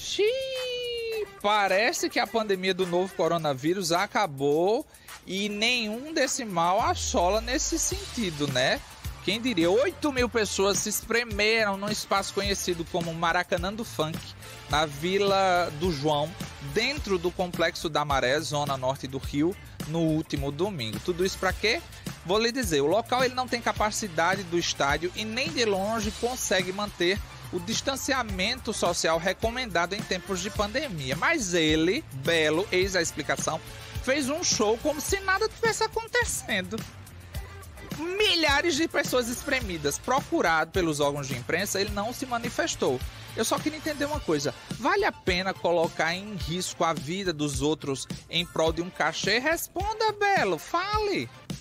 Xiii, parece que a pandemia do novo coronavírus acabou e nenhum desse mal assola nesse sentido, né? Quem diria, 8.000 pessoas se espremeram num espaço conhecido como Maracanã do Funk, na Vila do João, dentro do Complexo da Maré, zona norte do Rio, no último domingo. Tudo isso para quê? Vou lhe dizer, o local ele não tem capacidade do estádio e nem de longe consegue manter o distanciamento social recomendado em tempos de pandemia. Mas ele, Belo, eis a explicação, fez um show como se nada tivesse acontecendo. Milhares de pessoas espremidas. Procurado pelos órgãos de imprensa, ele não se manifestou. Eu só queria entender uma coisa. Vale a pena colocar em risco a vida dos outros em prol de um cachê? Responda, Belo. Fale.